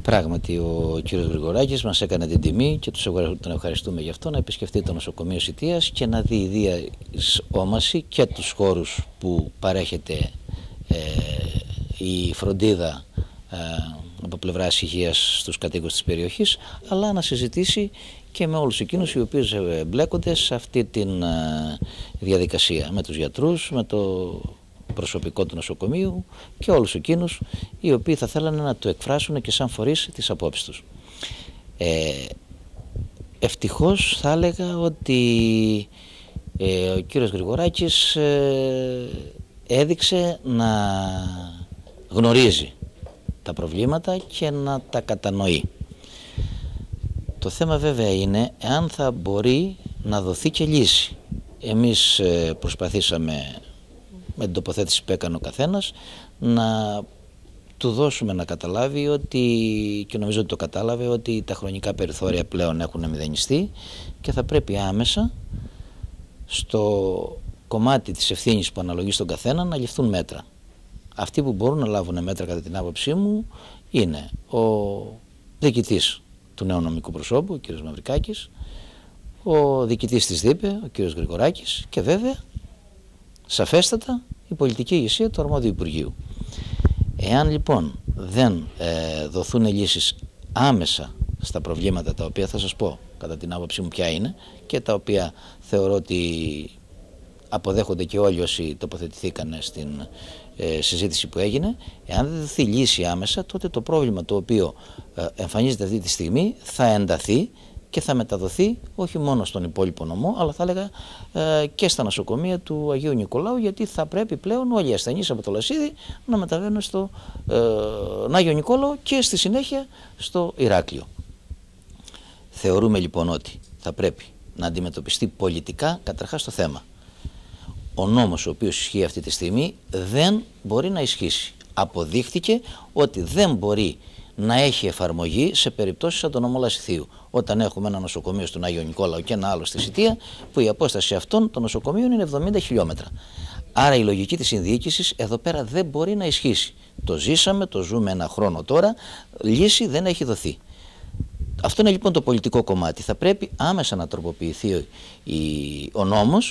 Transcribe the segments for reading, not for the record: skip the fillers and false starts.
Πράγματι, ο κύριος Γρηγοράκης μας έκανε την τιμή και τον ευχαριστούμε γι' αυτό, να επισκεφτεί το νοσοκομείο Σιτίας και να δει ιδίας όμαση και τους χώρους που παρέχεται η φροντίδα από πλευράς υγείας στους κατοίκους της περιοχής, αλλά να συζητήσει και με όλους εκείνους οι οποίοι μπλέκονται σε αυτή τη διαδικασία, με τους γιατρούς, με το προσωπικό του νοσοκομείου και όλους εκείνους οι οποίοι θα θέλανε να το εκφράσουν και σαν φορείς τις απόψεις τους. Ευτυχώς θα έλεγα ότι ο κύριος Γρηγοράκης έδειξε να γνωρίζει τα προβλήματα και να τα κατανοεί. Το θέμα βέβαια είναι εάν θα μπορεί να δοθεί και λύση. Εμείς προσπαθήσαμε με την τοποθέτηση που έκανε ο καθένας να του δώσουμε να καταλάβει ότι, και νομίζω ότι το κατάλαβε, ότι τα χρονικά περιθώρια πλέον έχουν μηδενιστεί και θα πρέπει άμεσα στο κομμάτι της ευθύνης που αναλογεί στον καθένα να ληφθούν μέτρα. Αυτοί που μπορούν να λάβουν μέτρα κατά την άποψή μου είναι ο διοικητής του νέου νομικού προσώπου, ο κ. Μαυρικάκης, ο διοικητής της ΔΥΠΕ, ο κ. Γρηγοράκης και βέβαια σαφέστατα η πολιτική ηγεσία του αρμόδιου Υπουργείου. Εάν λοιπόν δεν δοθούν λύσεις άμεσα στα προβλήματα, τα οποία θα σας πω κατά την άποψή μου ποια είναι και τα οποία θεωρώ ότι αποδέχονται και όλοι όσοι τοποθετηθήκαν στην συζήτηση που έγινε, εάν δεν δοθεί λύση άμεσα, τότε το πρόβλημα το οποίο εμφανίζεται αυτή τη στιγμή θα ενταθεί και θα μεταδοθεί όχι μόνο στον υπόλοιπο νομό, αλλά θα έλεγα και στα νοσοκομεία του Αγίου Νικολάου, γιατί θα πρέπει πλέον όλοι οι ασθενείς από το Λασίδι να μεταβαίνουν στο Άγιο Νικόλαο και στη συνέχεια στο Ηράκλειο. Θεωρούμε λοιπόν ότι θα πρέπει να αντιμετωπιστεί πολιτικά καταρχάς το θέμα. Ο νόμος ο οποίος ισχύει αυτή τη στιγμή δεν μπορεί να ισχύσει. Αποδείχθηκε ότι δεν μπορεί να έχει εφαρμογή σε περιπτώσεις σαν τον νόμο Λασιθίου. Όταν έχουμε ένα νοσοκομείο στον Άγιο Νικόλαο και ένα άλλο στη Σιτία, που η απόσταση αυτών των νοσοκομείων είναι 70 χιλιόμετρα. Άρα η λογική της συνδιοίκησης εδώ πέρα δεν μπορεί να ισχύσει. Το ζήσαμε, το ζούμε ένα χρόνο τώρα, λύση δεν έχει δοθεί. Αυτό είναι λοιπόν το πολιτικό κομμάτι. Θα πρέπει άμεσα να τροποποιηθεί ο νόμος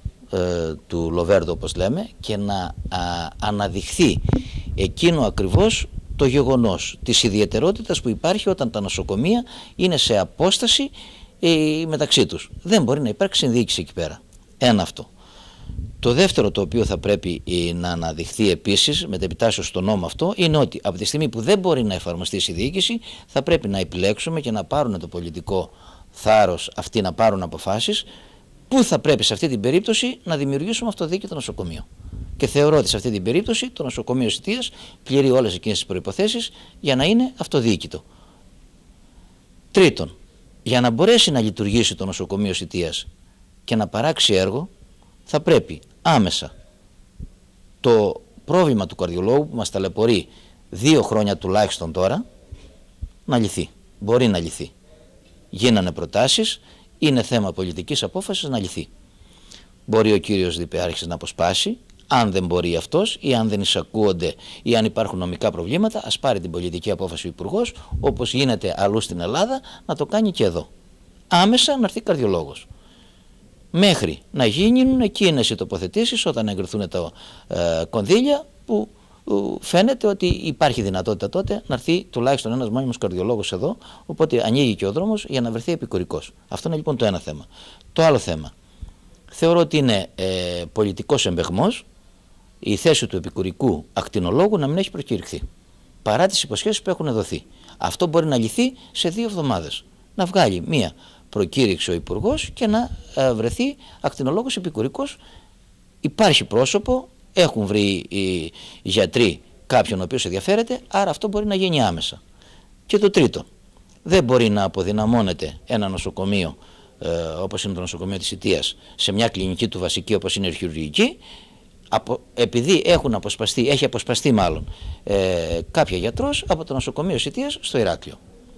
του Λοβέρδο, όπως λέμε, και να αναδειχθεί εκείνο ακριβώς το γεγονός της ιδιαιτερότητας που υπάρχει όταν τα νοσοκομεία είναι σε απόσταση μεταξύ τους. Δεν μπορεί να υπάρξει συνδιοίκηση εκεί πέρα. Ένα αυτό. Το δεύτερο το οποίο θα πρέπει να αναδειχθεί επίσης μετεπιτάσσεως στο νόμο αυτό είναι ότι από τη στιγμή που δεν μπορεί να εφαρμοστεί η συνδιοίκηση, θα πρέπει να επιλέξουμε και να πάρουν το πολιτικό θάρρος αυτοί να πάρουν αποφάσεις που θα πρέπει σε αυτή την περίπτωση να δημιουργήσουμε αυτοδιοίκητο νοσοκομείο. Και θεωρώ ότι σε αυτή την περίπτωση το νοσοκομείο Σιτίας πληρεί όλες εκείνες τις προϋποθέσεις για να είναι αυτοδιοίκητο. Τρίτον, για να μπορέσει να λειτουργήσει το νοσοκομείο Σιτίας και να παράξει έργο, θα πρέπει άμεσα το πρόβλημα του καρδιολόγου που μας ταλαιπωρεί 2 χρόνια τουλάχιστον τώρα να λυθεί. Μπορεί να λυθεί. Γίνανε προτάσεις, είναι θέμα πολιτικής απόφασης να λυθεί. Μπορεί ο κύριος Διπεάρχης να αποσπάσει. Αν δεν μπορεί αυτός ή αν δεν εισακούονται ή αν υπάρχουν νομικά προβλήματα, ας πάρει την πολιτική απόφαση ο Υπουργός, όπως γίνεται αλλού στην Ελλάδα, να το κάνει και εδώ. Άμεσα να έρθει καρδιολόγος. Μέχρι να γίνουν εκείνες οι τοποθετήσεις όταν εγκριθούν τα κονδύλια που φαίνεται ότι υπάρχει δυνατότητα τότε να έρθει τουλάχιστον ένας μόνιμος καρδιολόγος εδώ, οπότε ανοίγει και ο δρόμος για να βρεθεί επικουρικός. Αυτό είναι λοιπόν το ένα θέμα. Το άλλο θέμα. Θεωρώ ότι είναι πολιτικός εμπεγμός η θέση του επικουρικού ακτινολόγου να μην έχει προκηρυχθεί. Παρά τις υποσχέσεις που έχουν δοθεί. Αυτό μπορεί να λυθεί σε 2 εβδομάδες. Να βγάλει μία προκήρυξη ο Υπουργός και να βρεθεί ακτινολόγος επικουρικός. Υπάρχει πρόσωπο, έχουν βρει οι γιατροί κάποιον ο οποίος ενδιαφέρεται, άρα αυτό μπορεί να γίνει άμεσα. Και το τρίτο, δεν μπορεί να αποδυναμώνεται ένα νοσοκομείο όπως είναι το νοσοκομείο της Σιτίας σε μια κλινική του βασική όπως είναι η χειρουργική, επειδή έχει αποσπαστεί μάλλον κάποια γιατρός από το νοσοκομείο Σιτίας στο Ηράκλειο.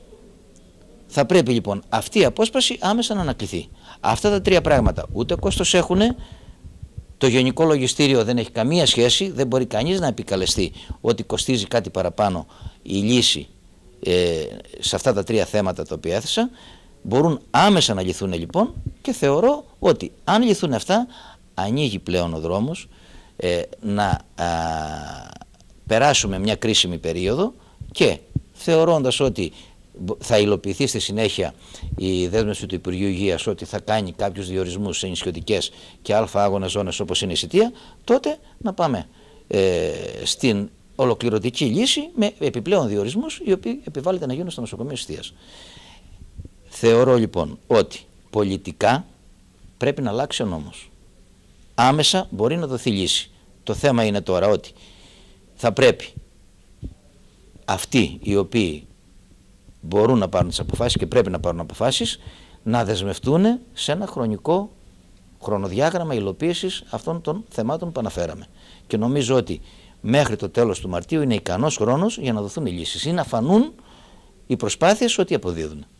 Θα πρέπει λοιπόν αυτή η απόσπαση άμεσα να ανακληθεί. Αυτά τα 3 πράγματα ούτε κόστος έχουν, το γενικό λογιστήριο δεν έχει καμία σχέση, δεν μπορεί κανείς να επικαλεστεί ότι κοστίζει κάτι παραπάνω η λύση σε αυτά τα τρία θέματα τα οποία έθεσα, μπορούν άμεσα να λυθούν λοιπόν, και θεωρώ ότι αν λυθούν αυτά, ανοίγει πλέον ο δρόμος να περάσουμε μια κρίσιμη περίοδο, και θεωρώντας ότι θα υλοποιηθεί στη συνέχεια η δέσμευση του Υπουργείου Υγείας ότι θα κάνει κάποιους διορισμούς σε νησιωτικές και αλφα-άγωνες ζώνες όπως είναι η Σιτία, τότε να πάμε στην ολοκληρωτική λύση με επιπλέον διορισμούς οι οποίοι επιβάλλεται να γίνουν στο νοσοκομείο Σιτίας. Θεωρώ λοιπόν ότι πολιτικά πρέπει να αλλάξει ο νόμος. Άμεσα μπορεί να δοθεί λύση. Το θέμα είναι τώρα ότι θα πρέπει αυτοί οι οποίοι μπορούν να πάρουν τις αποφάσεις και πρέπει να πάρουν αποφάσεις να δεσμευτούν σε ένα χρονοδιάγραμμα υλοποίησης αυτών των θεμάτων που αναφέραμε. Και νομίζω ότι μέχρι το τέλος του Μαρτίου είναι ικανός χρόνος για να δοθούν οι λύσεις ή να φανούν οι προσπάθειες ότι αποδίδουν.